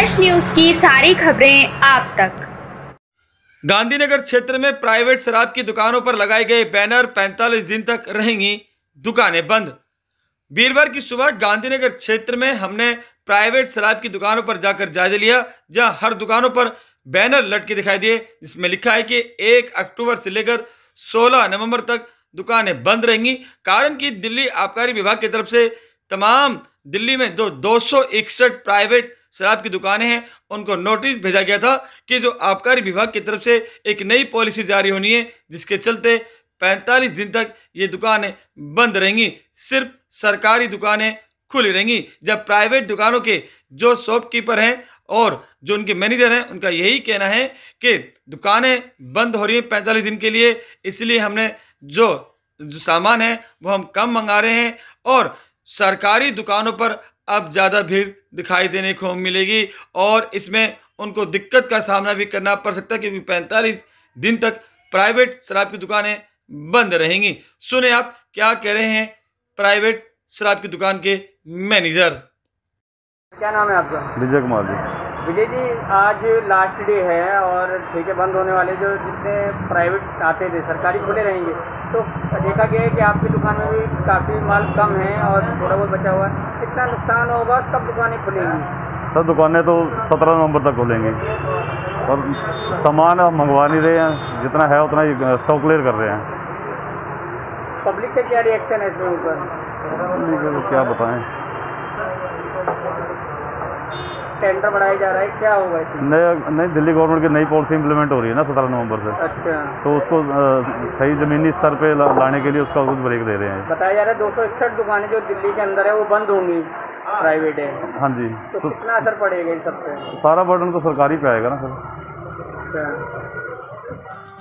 स्पर्श न्यूज की सारी खबरें आप तक। गांधीनगर क्षेत्र में प्राइवेट शराब की दुकानों पर लगाए गए बैनर 45 दिन तक रहेंगी दुकानें बंद। वीरवार की सुबह गांधीनगर क्षेत्र में हमने प्राइवेट शराब की दुकानों पर जाकर जायजा लिया, जहां हर दुकानों पर बैनर लटके दिखाई दिए जिसमें लिखा है कि 1 अक्टूबर से लेकर 16 नवंबर तक दुकानें बंद रहेंगी। कारण कि दिल्ली आबकारी विभाग की तरफ से तमाम दिल्ली में जो 261 प्राइवेट शराब की दुकानें हैं उनको नोटिस भेजा गया था कि जो आबकारी विभाग की तरफ से एक नई पॉलिसी जारी होनी है, जिसके चलते 45 दिन तक ये दुकानें बंद रहेंगी। सिर्फ सरकारी दुकानें खुली रहेंगी, जब प्राइवेट दुकानों के जो शॉपकीपर हैं और जो उनके मैनेजर हैं उनका यही कहना है कि दुकानें बंद हो रही हैं 45 दिन के लिए, इसलिए हमने जो सामान है वो हम कम मंगा रहे हैं और सरकारी दुकानों पर अब ज़्यादा भीड़ दिखाई देने को मिलेगी और इसमें उनको दिक्कत का सामना भी करना पड़ सकता है, क्योंकि 45 दिन तक प्राइवेट शराब की दुकानें बंद रहेंगी। सुने आप क्या कह रहे हैं प्राइवेट शराब की दुकान के मैनेजर। क्या नाम है आपका? विजय कुमार जी। विजय जी, आज लास्ट डे है और ठेके बंद होने वाले जो जितने प्राइवेट आते थे सरकारी खुले रहेंगे, तो देखा गया है कि आपकी दुकान में भी काफ़ी माल कम है और थोड़ा बहुत बचा हुआ है। कितना नुकसान होगा? कब दुकानें खुलेंगी? सर दुकानें तो 17 नवंबर तक खुलेंगी और सामान हम मंगवा नहीं रहे हैं, जितना है उतना ही स्टॉक क्लियर कर रहे हैं। पब्लिक का क्या रिएक्शन है इसमें ऊपर? क्या बताएं। टेंडर बढ़ाया जा रहा है, क्या होगा इसमें? नहीं, दिल्ली गवर्नमेंट की नई पॉलिसी इंप्लीमेंट हो रही है ना 17 नवंबर से। अच्छा, तो उसको सही ज़मीनी स्तर पे लाने के लिए उसका कुछ ब्रेक दे रहे हैं। बताया जा रहा है 261 दुकानें जो दिल्ली के अंदर है वो बंद होंगी, प्राइवेट है। हाँ जी। तो कितना असर पड़ेगा इन सब पे? सारा बर्डन तो सरकारी पे आएगा ना सर। अच्छा।